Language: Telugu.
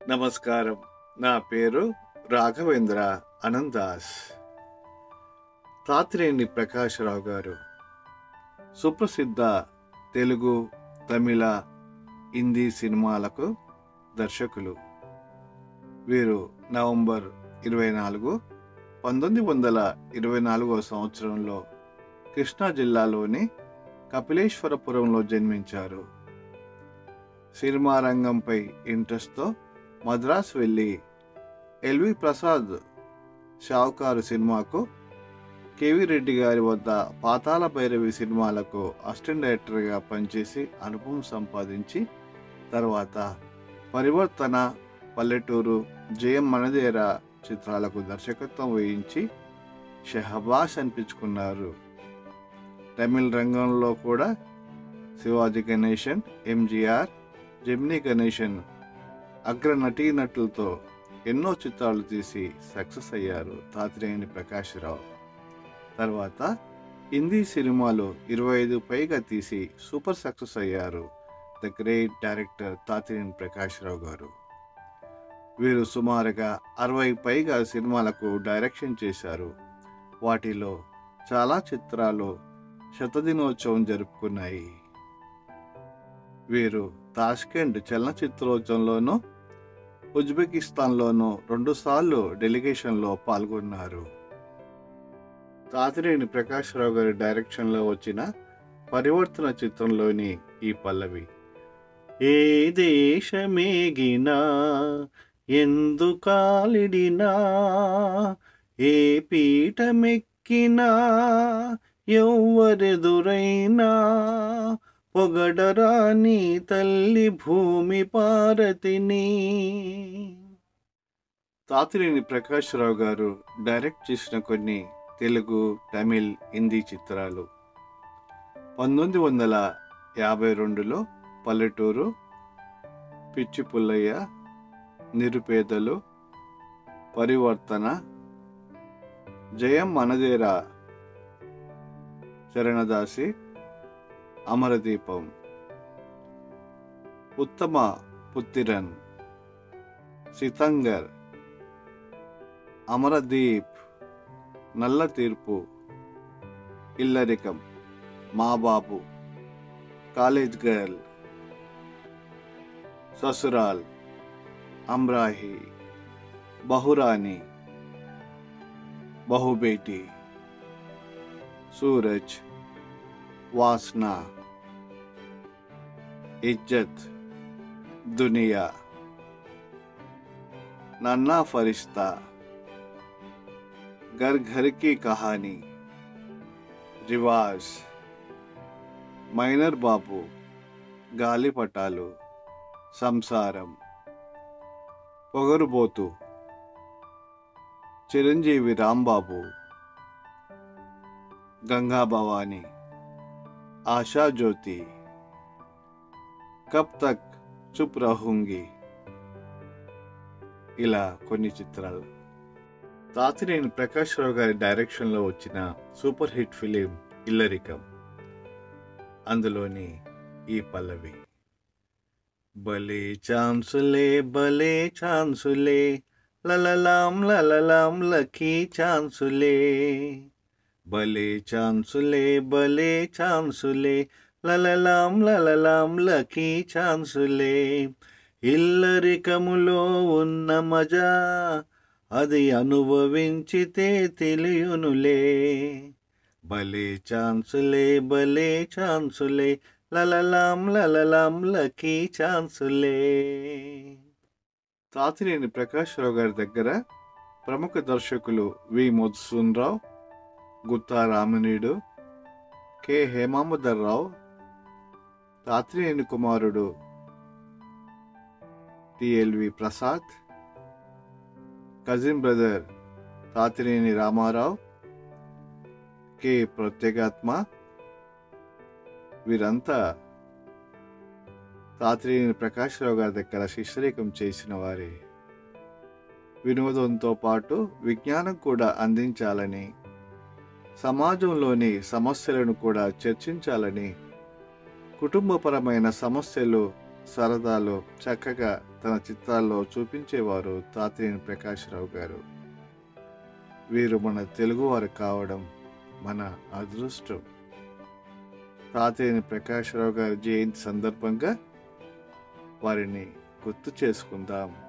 నమస్కారం. నా పేరు రాఘవేంద్ర అనందాస్. తాతినేని ప్రకాశరావు గారు సుప్రసిద్ధ తెలుగు, తమిళ, హిందీ సినిమాలకు దర్శకులు. వీరు నవంబర్ 24, 1924 సంవత్సరంలో కృష్ణా జిల్లాలోని కపిలేశ్వరపురంలో జన్మించారు. సినిమా రంగంపై ఇంట్రెస్ట్తో మద్రాసు వెళ్ళి ఎల్వి ప్రసాద్ షావుకారు సినిమాకు, కేవీ రెడ్డి గారి వద్ద పాతాళ భైరవి సినిమాలకు అసిస్టెంట్ డైరెక్టర్గా పనిచేసి అనుభవం సంపాదించి తర్వాత పరివర్తన, పల్లెటూరు, జయం మనదేరా చిత్రాలకు దర్శకత్వం వహించి షహబాష్ అనిపించుకున్నారు. తమిళ రంగంలో కూడా శివాజీ గణేశన్, ఎంజీఆర్, జెమినీ గణేశన్ అగ్ర నటీనటులతో ఎన్నో చిత్రాలు తీసి సక్సెస్ అయ్యారు తాతినేని ప్రకాశరావు. తర్వాత హిందీ సినిమాలు 25 పైగా తీసి సూపర్ సక్సెస్ అయ్యారు the great director Tatineni Prakasarao garu. వీరు సుమారుగా 60 పైగా సినిమాలకు డైరెక్షన్ చేశారు. వాటిలో చాలా చిత్రాలు శతదినోత్సవం జరుపుకున్నాయి. వీరు తాష్కెంట్ చలనచిత్రోత్సవంలోనూ, ఉజ్బెకిస్తాన్లోనూ 2 సార్లు డెలిగేషన్లో పాల్గొన్నారు. తాతినేని ప్రకాశరావు గారి డైరెక్షన్లో వచ్చిన పరివర్తన చిత్రంలోని ఈ పల్లవి: ఏ దేశమేగినా ఎందుకాలిడినా, ఏ పీఠమెక్కినా ఎవ్వరెదురైనా, పొగడరా నీ తల్లి భూమి పార్వతిని. తాతినేని ప్రకాశరావు గారు డైరెక్ట్ చేసిన కొన్ని తెలుగు, తమిళ్, హిందీ చిత్రాలు: 1952లో పల్లెటూరు, పిచ్చి పుల్లయ్య, నిరుపేదలు, పరివర్తన, జయం మనదేరా, చరణదాసి, అమరదీపం, ఉత్తమ పుత్తిరన్, సితంగర్, అమరదీప్, నల్ల తీర్పు, ఇల్లరికం, మా బాబు, కాలేజ్ గర్ల్, ససురాల్, అమ్రాహి, బహురాని, బహుబేటి, సూరజ్, వాసన, ఇజ్జత్, దునియా, నన్నా ఫరిష్తా, घर घर की कहानी, रिवाज, మైనర్ బాబు, గాలిపటాలు, సంసారం, పొగరుబోతు, చిరంజీవి రాంబాబు, గంగా భవాని, ఆశా జ్యోతి, కబ్ తక్ చుప్ రహూంగి, ఇలా కొన్ని చిత్రాలు. తాతినేని ప్రకాశరావు గారి డైరెక్షన్లో వచ్చిన సూపర్ హిట్ ఫిలిం ఇల్లరికం. అందులోని ఈ పల్లవి: భలే ఛాన్సులే లలలాం లకీ ఛాన్సులే, భలే ఛాన్సులే లలలాం లకీ ఛాన్సులే, ఇల్లరికములో ఉన్న మజా అది అనుభవించితే తెలియునులే, భలే ఛాన్సులే లలలాం లకీ ఛాన్సులే. తాతినేని ప్రకాశరావు గారి దగ్గర ప్రముఖ దర్శకులు వి మధుసూదనరావు, గుత్తా రామినీడు, కె హేమాంబరరావు, తాతినేని కుమారుడు TLV Prasad, cousin brother Tatineni Ramarao, K Pratyagatma, వీరంతా తాతినేని ప్రకాశరావు గారి దగ్గర శిష్యరికం చేసిన వారే. వినోదంతో పాటు విజ్ఞానం కూడా అందించాలని, సమాజంలోని సమస్యలను కూడా చర్చించాలని, కుటుంబపరమైన సమస్యలు సరదాలో చక్కగా తన చిత్రాల్లో చూపించేవారు తాతినేని ప్రకాశ్రావు గారు. వీరు మన తెలుగువారు కావడం మన అదృష్టం. తాతినేని ప్రకాశ్రావు గారి జయంతి సందర్భంగా వారిని గుర్తు చేసుకుందాం.